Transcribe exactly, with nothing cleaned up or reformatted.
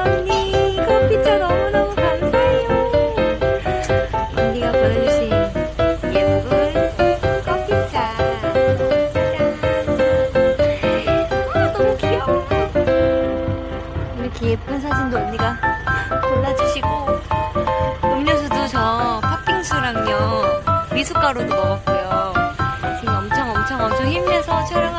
언니. 커피차 너무너무 감사해요. 언니가 보내주신 예쁜 커피차. 짠. 아, 너무 귀여워. 이렇게 예쁜 사진도 언니가 골라주시고, 음료수도 저 팥빙수랑요, 미숫가루도 먹었고요. 지금 엄청 엄청 엄청 힘내서 촬영